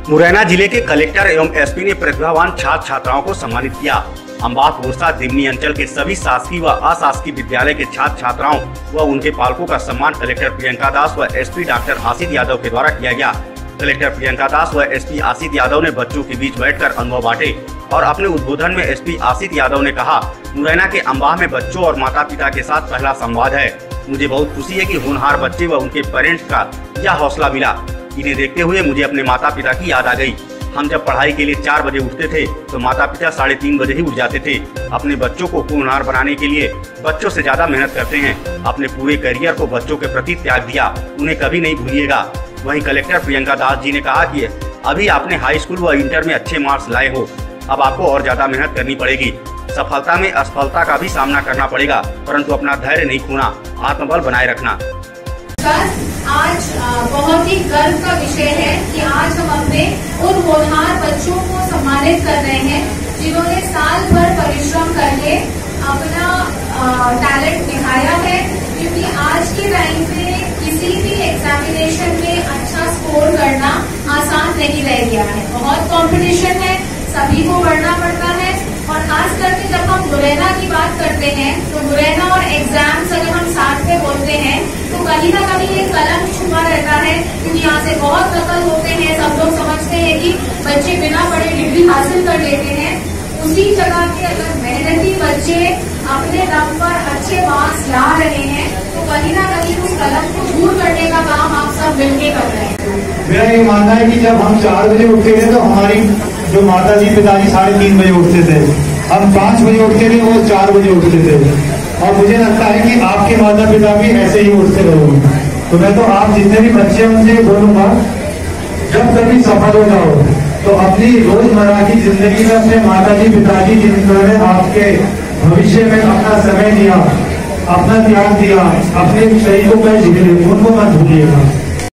मुरैना जिले के कलेक्टर एवं एसपी ने प्रतिभावान छात्र छात्राओं को सम्मानित किया। अम्बाह घोसा दिमनी अंचल के सभी शासकीय व अशासकीय विद्यालय के छात्र छात्राओं व उनके पालकों का सम्मान कलेक्टर प्रियंका दास व एसपी डॉक्टर आसित यादव के द्वारा किया गया। कलेक्टर प्रियंका दास व एसपी आसित यादव ने बच्चों के बीच बैठकर अनुभव बांटे और अपने उद्बोधन में एसपी आसित यादव ने कहा, मुरैना के अम्बाह में बच्चों और माता पिता के साथ पहला संवाद है। मुझे बहुत खुशी है कि होनहार बच्चे व उनके पेरेंट्स का यह हौसला मिला। इन्हें देखते हुए मुझे अपने माता पिता की याद आ गई। हम जब पढ़ाई के लिए 4 बजे उठते थे तो माता पिता 3:30 बजे ही उठ जाते थे। अपने बच्चों को होनहार बनाने के लिए बच्चों से ज्यादा मेहनत करते हैं। अपने पूरे करियर को बच्चों के प्रति त्याग दिया, उन्हें कभी नहीं भूलिएगा। वहीं कलेक्टर प्रियंका दास जी ने कहा कि अभी आपने हाई स्कूल व इंटर में अच्छे मार्क्स लाए हो, अब आपको और ज्यादा मेहनत करनी पड़ेगी। सफलता में असफलता का भी सामना करना पड़ेगा, परंतु अपना धैर्य नहीं खोना, आत्मबल बनाए रखना। आज बहुत ही गर्व का विषय है कि आज हम अपने उन होनहार बच्चों को सम्मानित कर रहे हैं जिन्होंने साल भर परिश्रम करके अपना टैलेंट दिखाया है। क्योंकि आज के टाइम पे किसी भी एग्जामिनेशन में अच्छा स्कोर करना आसान नहीं रह गया है। बहुत कंपटीशन है, सभी को बढ़ना पड़ता है। और खास करके जब हम मुरैना की बात करते हैं तो मुरैना और एग्जाम्स अगर हम साथ में बोलते हैं तो कहीं ना कहीं एक कलंक छुपा रहता है, क्योंकि यहाँ से बहुत नकल होते हैं। सब लोग समझते हैं कि बच्चे बिना पढ़े डिग्री हासिल कर लेते हैं। उसी जगह के अगर मेहनती बच्चे अपने दम पर अच्छे मार्क्स ला रहे हैं तो कहीं ना कहीं उस कलंक को दूर करने का काम आप सब मिलकर कर रहे हैं। मेरा ये मानना है कि जब हम 4 बजे उठते थे तो हमारी जो माता जी पिताजी 3:30 बजे उठते थे, हम 5 बजे उठते थे, वो 4 बजे उठते थे। और मुझे लगता है कि आपके माता पिता भी ऐसे ही उठते रहोगे। तो मैं तो आप जितने भी बच्चे हैं उनसे बोलूंगा, जब कभी सफल हो जाओ तो अपनी रोजमर्रा की जिंदगी में अपने माता जी पिताजी जिन्होंने आपके भविष्य में अपना समय दिया, अपना त्याग दिया, अपने शरीर को झिले, उनको मत भूलिएगा।